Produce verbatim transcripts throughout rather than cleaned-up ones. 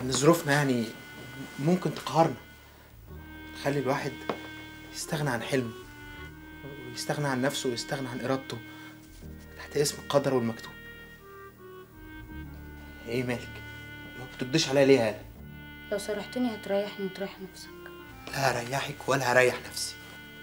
ان ظروفنا يعني ممكن تقهرنا، تخلي الواحد يستغنى عن حلمه ويستغنى عن نفسه ويستغنى عن ارادته تحت اسم القدر والمكتوب. ايه مالك؟ ما بتردش عليا ليه يا هاله؟ لو صرحتني هتريحني وتريح نفسك. لا هريحك ولا هريح نفسي.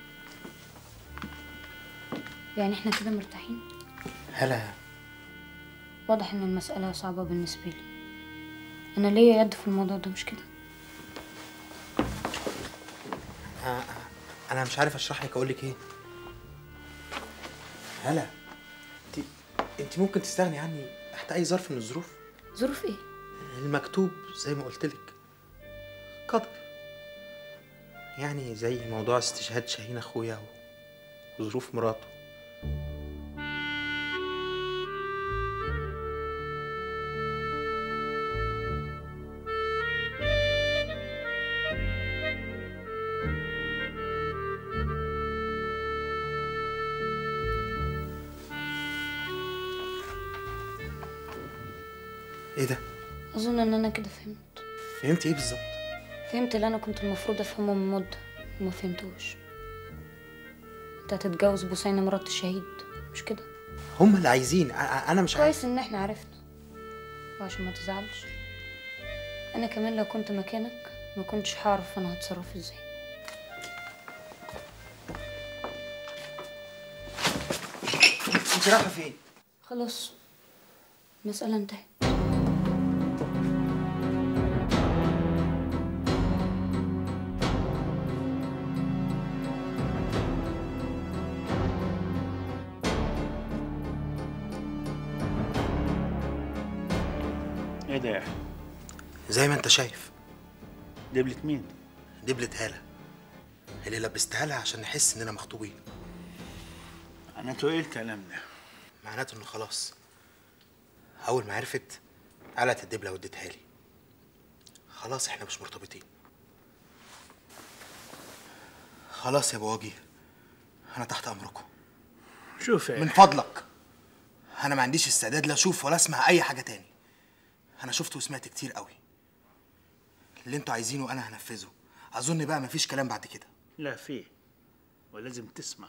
يعني احنا كده مرتاحين؟ هلا واضح ان المسألة صعبة بالنسبة لي. انا ليا يد في الموضوع ده مش كده؟ آه انا مش عارف اشرح لك اقول لك ايه. هلا انت انت ممكن تستغني عني تحت اي ظرف من الظروف. ظروف ايه؟ المكتوب زي ما قلت لك، قدر. يعني زي موضوع استشهاد شاهين اخويا وظروف مراته. ايه ده؟ اظن ان انا كده فهمت. فهمت ايه بالظبط؟ فهمت اللي انا كنت المفروض افهمه من مده وما فهمتوش. انت هتتجوز بوسينة مرات الشهيد مش كده؟ هم اللي عايزين، انا مش عارف. كويس ان احنا عرفنا، وعشان ما تزعلش انا كمان لو كنت مكانك ما كنتش هعرف انا هتصرف ازاي. انت رايحه فين؟ خلاص المسألة انتهت. ايه ده يا اخي؟ زي ما انت شايف. دبلة مين؟ دبلة هالة اللي لبستها لها عشان نحس اننا مخطوبين. معناته ايه الكلام ده؟ معناته انه خلاص اول ما عرفت قلعت الدبلة واديتها لي. خلاص احنا مش مرتبطين. خلاص يا ابو وجيه، انا تحت امركم. شوف يا من فضلك، انا ما عنديش استعداد لا اشوف ولا اسمع اي حاجه تاني. انا شفت وسمعت كتير قوي. اللي انتوا عايزينه انا هنفذه. اظن بقى مفيش كلام بعد كده. لا فيه، ولازم تسمع.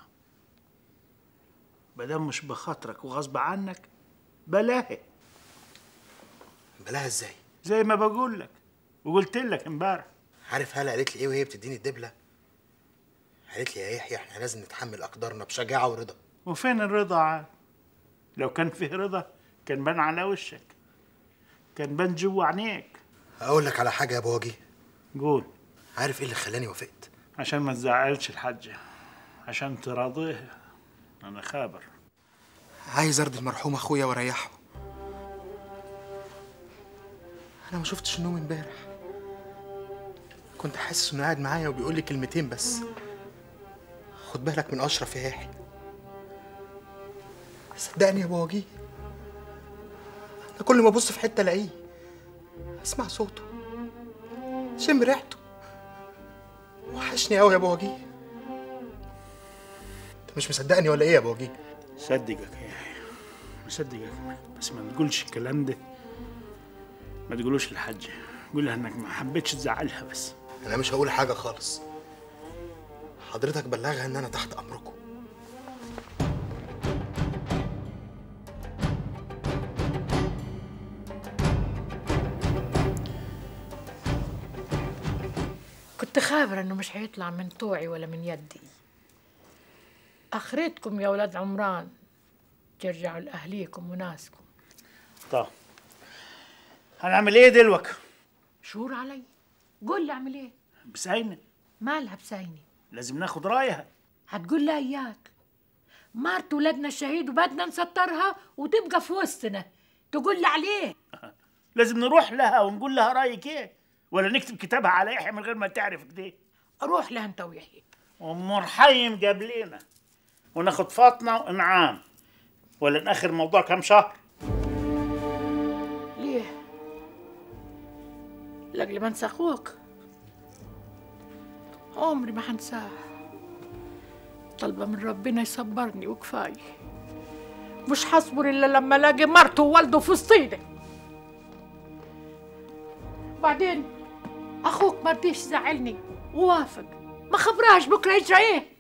مادام مش بخاطرك وغصب عنك بلاها. بلاها ازاي؟ زي ما بقول لك وقلت لك امبارح. عارف هلا قالت لي ايه وهي بتديني الدبله؟ قالت لي يا يحيى احنا لازم نتحمل اقدارنا بشجاعه ورضا. وفين الرضا عاد؟ لو كان فيه رضا كان بان على وشك، كان بان جوا عينيك. اقول لك على حاجه يا ابو وجيه. قول. عارف ايه اللي خلاني وافقت؟ عشان ما تزعلش الحاجه، عشان تراضيها. انا خابر. عايز ارضي المرحوم اخويا واريحه. انا ما شفتش النوم امبارح. كنت حاسس انه قاعد معايا وبيقول لي كلمتين بس. خد بالك من اشرف يا يحيى. صدقني يا ابو وجيه، انا كل ما ابص في حته الاقيه، اسمع صوته، شم ريحته. وحشني قوي يا ابو وجيه. انت مش مصدقني ولا ايه يا ابو وجيه؟ صدقك يا يحيى، مصدقك، بس ما تقولش الكلام ده. ما تقولوش للحاجه، قول لها انك ما حبيتش تزعلها بس. انا مش هقول حاجه خالص. حضرتك بلغها ان انا تحت امركم. كنت خابرة انه مش هيطلع من طوعي ولا من يدي. اخرتكم يا ولاد عمران ترجعوا لاهليكم وناسكم. طب هنعمل ايه دلوك؟ شور علي، قول لي اعمل ايه؟ بساينة مالها بسايني؟ لازم ناخد رايها. هتقول لها اياك مرت ولادنا الشهيد وبدنا نسطرها وتبقى في وسطنا، تقول لي عليه. لازم نروح لها ونقول لها رايك ايه، ولا نكتب كتابها على يحيى من غير ما تعرف كده؟ اروح لها انت ويحيى. ام رحيم قبلينا وناخد فاطمه وانعام، ولا ناخر موضوع كام شهر؟ ليه؟ لاجل ما انسى اخوك؟ عمري ما هنساه. طالبه من ربنا يصبرني وكفايه. مش هصبر الا لما الاقي مرته ووالده في وسطينا. بعدين اخوك مرضيش يزعلني ووافق، ما خبراش بكره يجرى ايه.